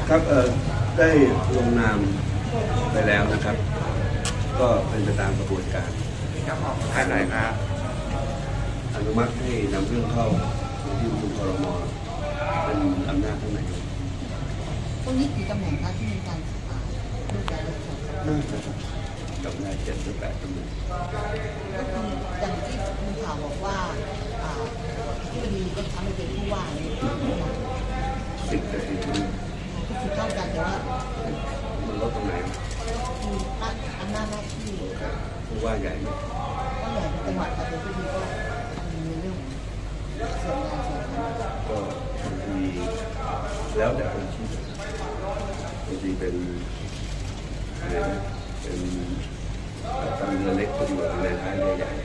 ครับได้ลงนามไปแล้วนะครับก็เป็นไปตามกระบวนการครับออกท่านไหนครับอนุมัติให้นำเรื่องเข้าที่ประชุมครม.เป็นอำนาจท่านนายกตรงนี้กี่ตำแหน่งคะที่มีการเลือกการเลือกตั้งน่าจะจำได้7 หรือ 8 ตำแหน่งก็คืออย่างที่มีข่าวบอกว่าที่วันนี้ก็ทำให้เป็นผู้ว่าเนี่ย 10 กับ40 ก็คือเท่ากันแต่ว่ามันลดตรงไหนคืออำนาจหน้าที่ผู้ว่าใหญ่ไหมก็ใหญ่ในจังหวัดแต่โดยที่ก็มีเรื่องส่วนงานส่วนนั้นก็บางทีแล้วแต่คนคิดบางทีเป็นอะไรนะเป็นตำเรือเล็กก็อยู่ในท้ายเรือใหญ่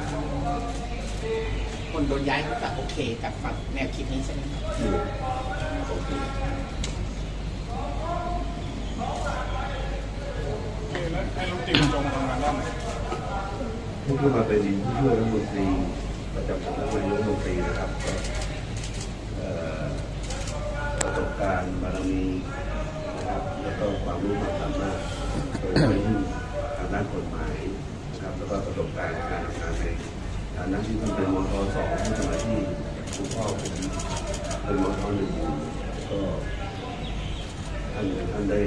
คนโดนย้ายก็โอเคกับแนวคิดนี้ใช่ไหมครับโอเคแล้วให้ลุงจิมจงทำงานด้านไหนผู้ที่มาเป็นผู้ช่วยรัฐมนตรีประจำสำนักนายกรัฐมนตรีนะครับประสบการณ์บารมีนะครับแล้วก็ความรู้ความสามารถโดยเฉพาะทางด้านกฎหมายนะครับแล้วก็ประสบการณ์การทำงานในฐานะที่ท่านเป็นมท.2ที่สมัยที่คุณพ่อผมเป็นมท.1ก็ท่านได้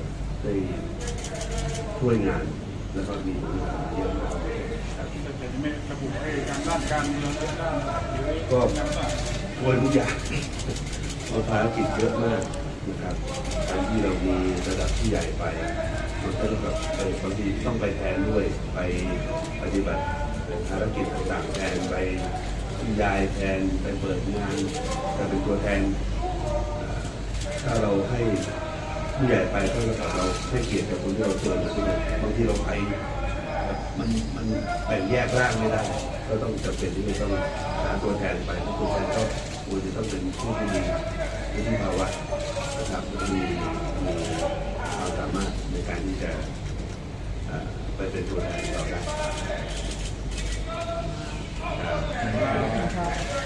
ช่วยงานแล้วก็มีเยอะมากครับแต่ไม่ระบุให้ทางด้านการเมืองด้านก็ช่วยทุกอย่างเราภารกิจเยอะมากนะครับการที่เรามีระดับที่ใหญ่ไปมันก็ต้องแบบบางทีต้องไปแทนด้วยไปปฏิบัติภารกิจต่างๆแทนไปบรรยายแทนไปเปิดงานจะเป็นตัวแทนถ้าเราให้ผู้ใหญ่ไปก็จะเราให้เกียรติกับคนที่เราเชิญบางทีเราไปมันแบ่งแยกร่างไม่ได้ก็ต้องจำเป็นที่จะต้องหาตัวแทนไปตัวแทนก็ควรจะต้องเป็นผู้ที่มีวุฒิภาวะนะครับมีความสามารถในการที่จะไปเป็นตัวแทนเราได้